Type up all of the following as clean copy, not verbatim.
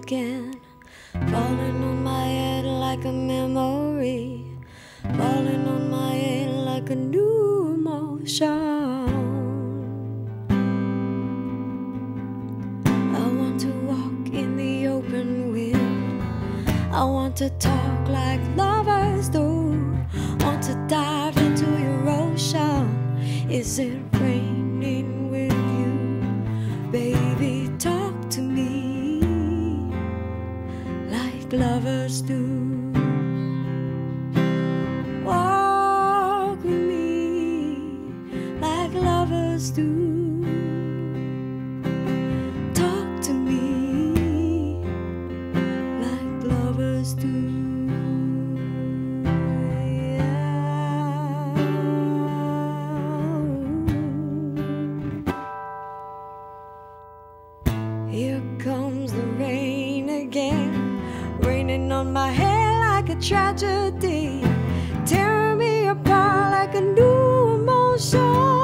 again, falling on my head like a memory, falling on my head like a new emotion. I want to walk in the open wind, I want to talk like lovers do, want to dive into your ocean. Is it raining with you? Baby, talk to me like lovers do. Walk with me like lovers do. Talk to me like lovers do. Here comes the rain again, raining on my head like a tragedy, tearing me apart like a new emotion.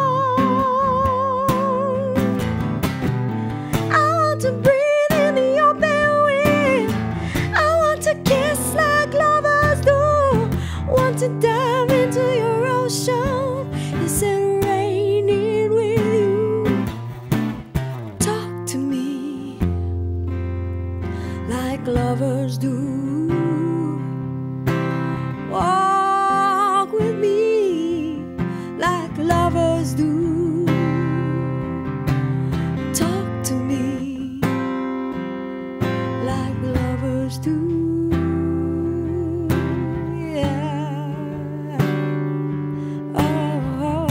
I want to breathe in the open wind, I want to kiss like lovers do, want to dive into your ocean. Is it raining with you? Talk to me like lovers do. Walk with me like lovers do. Talk to me like lovers do. Yeah. Oh.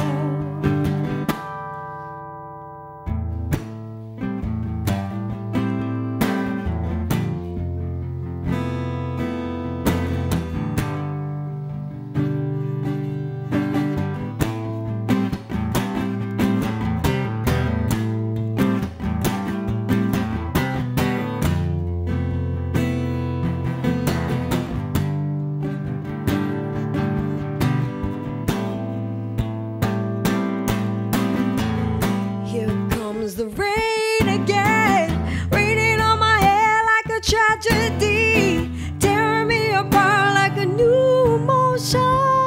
The rain again, raining on my head like a tragedy, tearing me apart like a new emotion.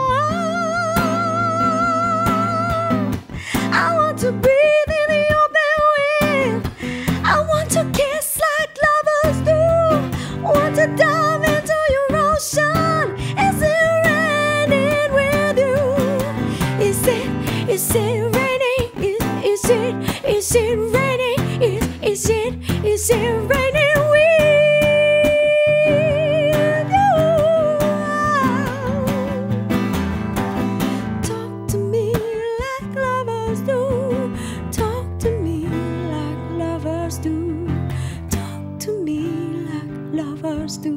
I want to breathe in the open wind, I want to kiss like lovers do, want to dive into your ocean. Is it raining with you? Is it raining? Is it raining? Is it raining with you? Talk to me like lovers do. Talk to me like lovers do. Talk to me like lovers do.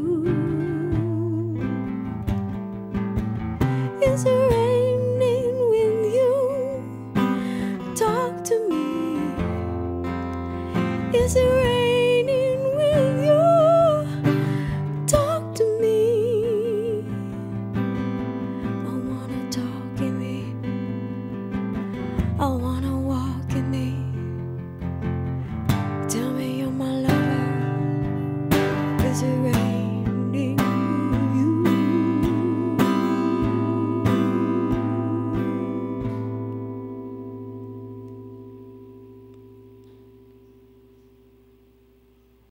Is it raining with you? Talk to me. Is it raining with you? Talk to me. I wanna talk in the, I wanna walk in the. Tell me you're my lover. Is it raining?